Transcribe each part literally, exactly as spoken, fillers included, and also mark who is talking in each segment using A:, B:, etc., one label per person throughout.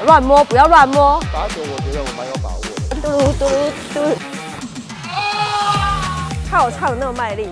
A: 乱摸，不要乱摸。
B: 罚球我觉得我蛮有把握的。
A: 嘟噜嘟噜嘟噜。看我唱的那么卖力。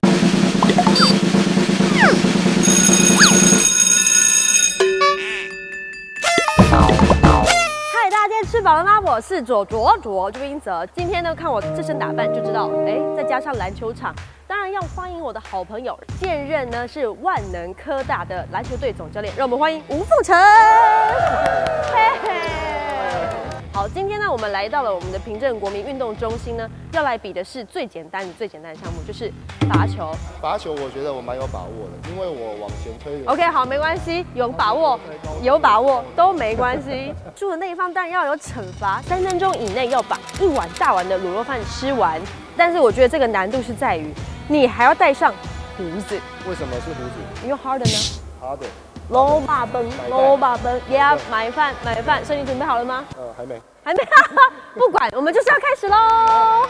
A: 嗨，大家今天吃饱了吗？我是左左左朱英泽。今天呢，看我这身打扮就知道，哎，再加上篮球场。 当然要欢迎我的好朋友，现任呢是万能科大的篮球队总教练，让我们欢迎吴富成。嘿嘿。好，今天呢我们来到了我们的平镇国民运动中心呢，要来比的是最简单的最简单的项目，就是罚球。
B: 罚球我觉得我蛮有把握的，因为我往前推。
A: OK， 好，没关系，有把握，有把握都没关系。输的那一方当然要有惩罚，三分钟以内要把一碗大碗的卤肉饭吃完。但是我觉得这个难度是在于。 你还要带上胡子，
B: 为什么是胡子？
A: 因为 harder 呢
B: ？harder。
A: 老爸奔，老爸奔，也要买饭买饭。所以你准备好了吗？
B: 呃，还没。
A: 还没，不管，我们就是要开始喽。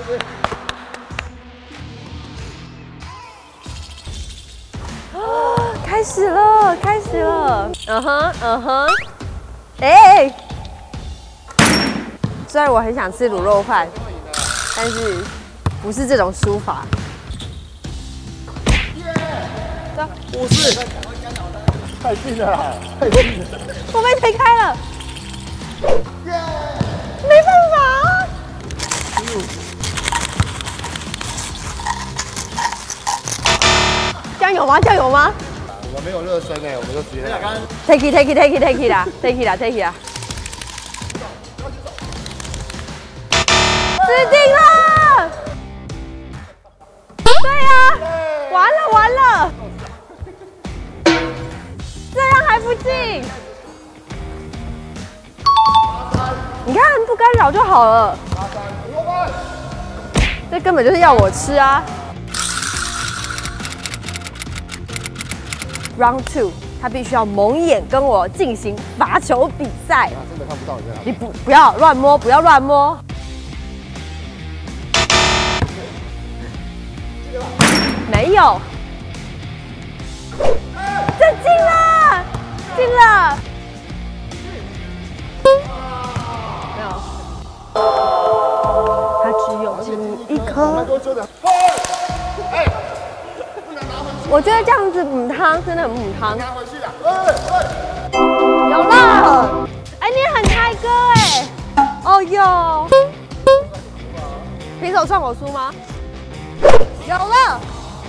A: 啊，开始了，开始了。嗯哼，嗯哼。哎，虽然我很想吃卤肉饭，但是不是这种输法。
B: 不是，太近了，太近了，
A: 我被推开了，没办法。酱油吗？酱油吗？
B: 我们没有热身哎，我们就直接
A: take it take it take it take it 啦 ，take it 啦 take it 啦，死定了！对呀，完了完了。 这样还不进？你看不干扰就好了。这根本就是要我吃啊 ！Round two， 他必须要蒙眼跟我进行罚球比赛。
B: 真的看不到你在哪。
A: 你不不要乱摸，不要乱摸。没有。这进了。 进了，没有，它只有进一颗。我觉得这样子母汤真的很母汤。有了，哎，你很嗨歌哎，哦哟，平手算我输吗？有了。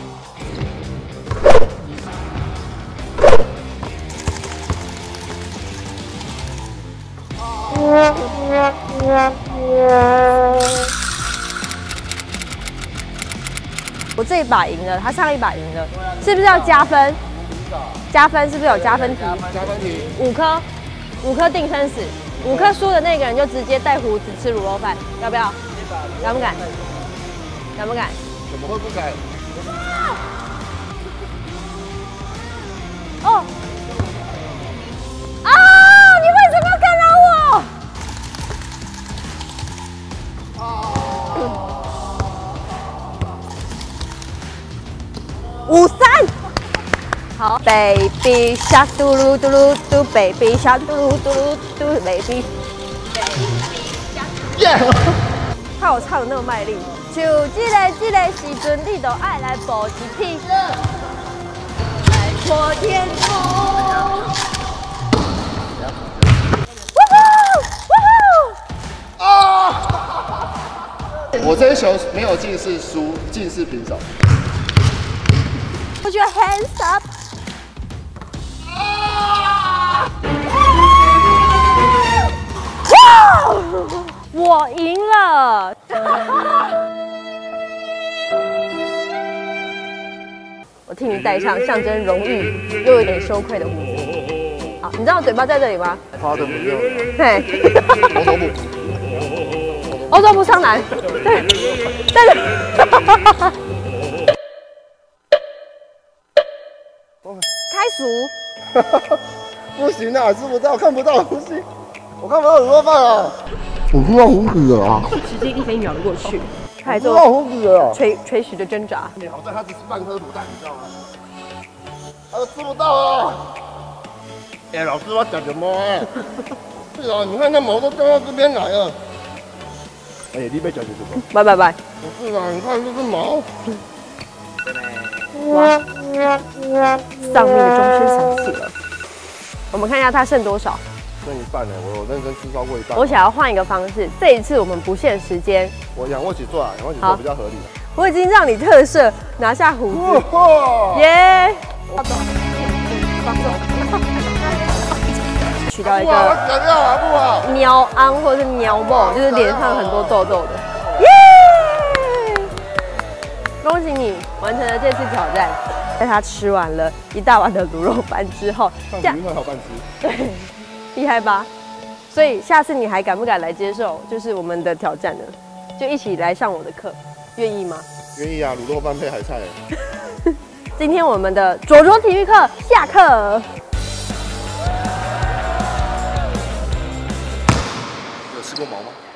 A: 我这一把赢了，他上一把赢了，是不是要加分？加分是不是有加分题？
B: 加分题，
A: 五颗，五颗定生死，五颗输的那个人就直接带胡子吃卤肉饭，要不要？敢不敢？敢不敢？
B: 怎么会不敢？
A: 哦。 你为什么要干扰我？五三，好 ，baby shark 嘟噜嘟噜嘟 ，baby shark 嘟噜嘟噜嘟 ，baby。耶！看我唱的那么卖力，就这个这个时阵，你都爱来补一屁，来破天空。
B: 我这一球没有进是输，进是平手。
A: Put your hands up！ 我赢了！我替你戴上象征荣誉又有点羞愧的胡子。好，你知道我嘴巴在这里吗？
B: 他的没有。
A: 嘿。
B: 欧洲步。
A: 欧洲步超难。对，对对。开数。
B: 不行啊，吃不到，看不到，不行，我看不到卤肉饭啊。我知道胡子了啊。
A: 时间一分一秒的过去，开始
B: 做胡子了，
A: 垂垂死的挣扎。
B: 好在他只是半颗卤蛋，你知道吗？他都吃不到啊。哎、欸，老师，我讲什么啊？ 是啊，你看那毛都掉到这边来了。哎，你别讲这个。
A: 拜拜拜。
B: 不是啊，你看这是毛。
A: 哇，丧命的钟声响起了。我们看一下它剩多少。
B: 剩一半呢，我有认真吃超过一半。
A: 我想要换一个方式，这一次我们不限时间。
B: 我仰卧起坐啊，仰卧起坐比较合理。
A: 我已经让你特赦，拿下胡子。耶！取到一个鸟安或者是鸟梦，就是脸上很多痘痘的。耶！恭喜你完成了这次挑战。在他吃完了一大碗的卤肉饭之后，
B: 这样好饭吃。
A: 对，厉害吧？所以下次你还敢不敢来接受就是我们的挑战呢？就一起来上我的课，愿意吗？
B: 愿意啊，卤肉饭配海菜。
A: 今天我们的卓卓体育课下课。
B: 有吃过毛吗？